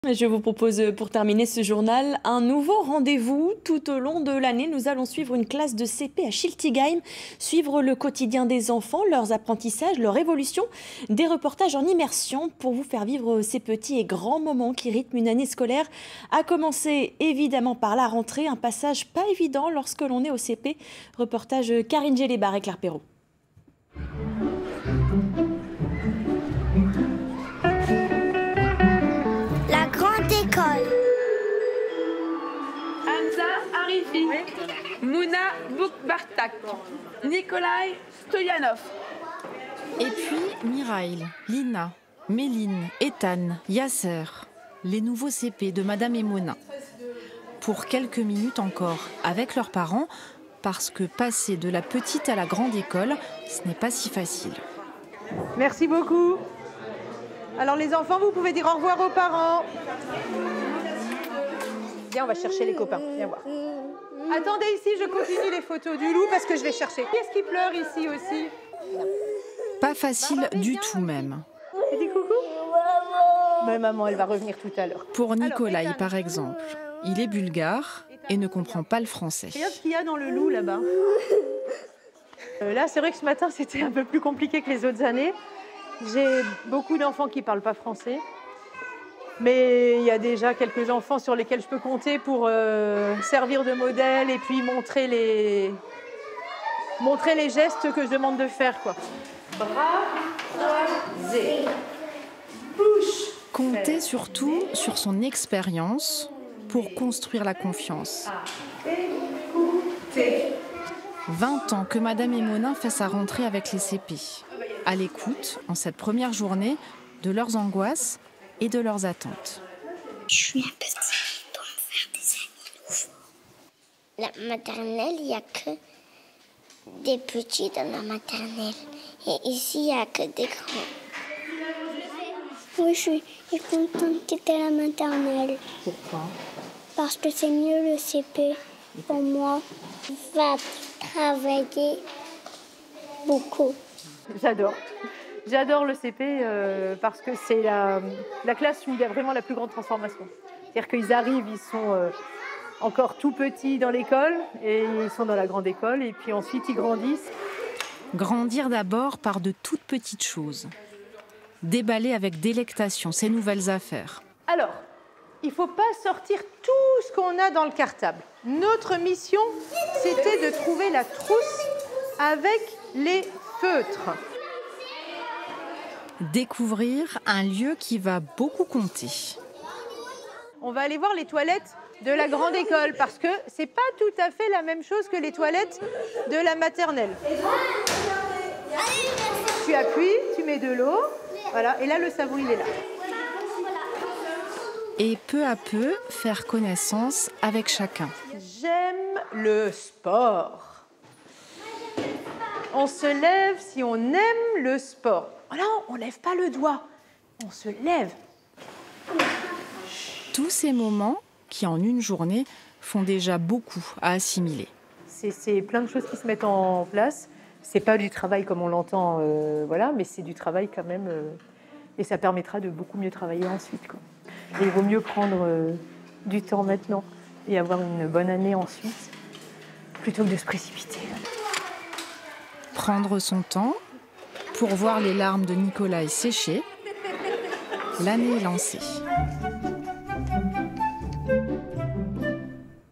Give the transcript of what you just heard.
Je vous propose pour terminer ce journal un nouveau rendez-vous. Tout au long de l'année, nous allons suivre une classe de CP à Schiltigheim, suivre le quotidien des enfants, leurs apprentissages, leur évolution, des reportages en immersion pour vous faire vivre ces petits et grands moments qui rythment une année scolaire. À commencer évidemment par la rentrée, un passage pas évident lorsque l'on est au CP. Reportage Karine Gélébar et Claire Perrault. Mouna Boukbartak, Nikolai Stoyanov. Et puis Mirail, Lina, Méline, Ethan, Yasser, les nouveaux CP de Madame Emonin. Pour quelques minutes encore avec leurs parents, parce que passer de la petite à la grande école, ce n'est pas si facile. Merci beaucoup. Alors les enfants, vous pouvez dire au revoir aux parents. Viens, on va chercher les copains. Viens voir. Attendez ici, je continue les photos du loup parce que je vais chercher. Qui est-ce qui pleure ici aussi? Pas facile du tout même. Tu dis coucou? Mais maman, elle va revenir tout à l'heure. Pour Nikolai, par exemple, il est bulgare et ne comprend pas le français. Regarde ce qu'il y a dans le loup là-bas. Là, c'est vrai que ce matin, c'était un peu plus compliqué que les autres années. J'ai beaucoup d'enfants qui ne parlent pas français. Mais il y a déjà quelques enfants sur lesquels je peux compter pour servir de modèle et puis montrer les gestes que je demande de faire, quoi. Bras croisés. Bouche. Comptez surtout sur son expérience pour construire la confiance. Écoutez. 20 ans que Madame Emonin fait sa rentrée avec les CP. À l'écoute, en cette première journée, de leurs angoisses et de leurs attentes. Je suis un peu timide pour me faire des amis nouveaux. La maternelle, il n'y a que des petits dans la maternelle. Et ici, il n'y a que des grands. Oui, je suis contente d'être à la maternelle. Pourquoi? Parce que c'est mieux le CP pour moi. Je vais travailler beaucoup. J'adore. J'adore le CP parce que c'est la classe où il y a vraiment la plus grande transformation. C'est-à-dire qu'ils arrivent, ils sont encore tout petits dans l'école et ils sont dans la grande école et puis ensuite ils grandissent. Grandir d'abord par de toutes petites choses. Déballer avec délectation ces nouvelles affaires. Alors, il ne faut pas sortir tout ce qu'on a dans le cartable. Notre mission, c'était de trouver la trousse avec les feutres. Découvrir un lieu qui va beaucoup compter. On va aller voir les toilettes de la grande école parce que c'est pas tout à fait la même chose que les toilettes de la maternelle. Tu appuies, tu mets de l'eau, voilà, et là le savon il est là. Et peu à peu, faire connaissance avec chacun. J'aime le sport. On se lève si on aime le sport. Oh non, on ne lève pas le doigt, on se lève. Tous ces moments qui, en une journée, font déjà beaucoup à assimiler. C'est plein de choses qui se mettent en place. C'est pas du travail comme on l'entend, voilà, mais c'est du travail quand même. Et ça permettra de beaucoup mieux travailler ensuite, quoi. Et il vaut mieux prendre du temps maintenant et avoir une bonne année ensuite, plutôt que de se précipiter. Prendre son temps pour voir les larmes de Nikolai sécher. L'année est lancée.